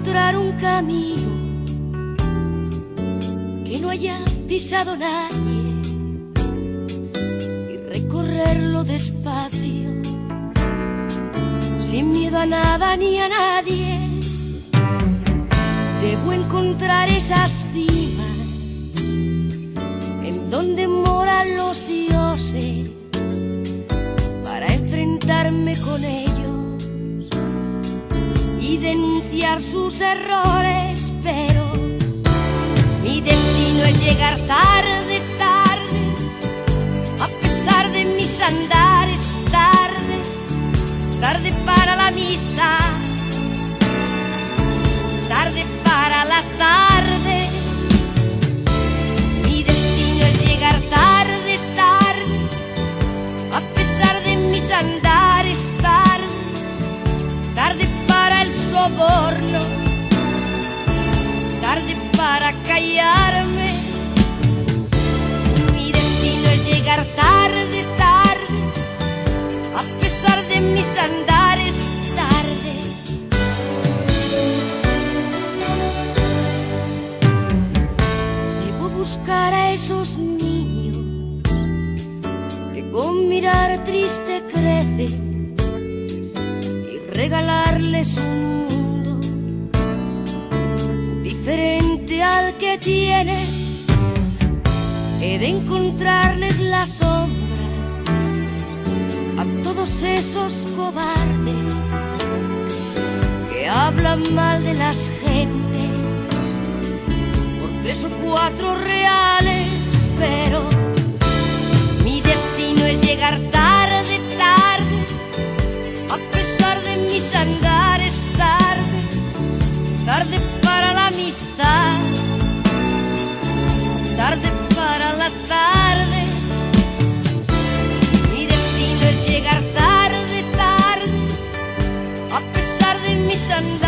encontrar un camino que no haya pisado nadie y recorrerlo despacio, sin miedo a nada ni a nadie. Debo encontrar esas cimas en donde moran los dioses para enfrentarme con ellos y denunciar sus errores, pero mi destino es llegar tarde, tarde, a pesar de mis andares, tarde, tarde para la amistad, tarde para la tarde. Mi destino es llegar tarde, tarde, a pesar de mis andares, tarde, tarde para el soborno, tarde para callarme. Mi destino es llegar tarde, tarde, a pesar de mis andares, tarde. Debo buscar a esos niños que con mirar triste crecen y regalarles un mundo diferente al que tienen. He de encontrarles la sombra a todos esos cobardes que hablan mal de las gentes por 3 o 4 reales, pero mi destino es llegar tarde, tarde, a pesar de mis andares, tarde, tarde para la amistad, tarde para la tarde. Mi destino es llegar tarde, tarde, a pesar de mis andares.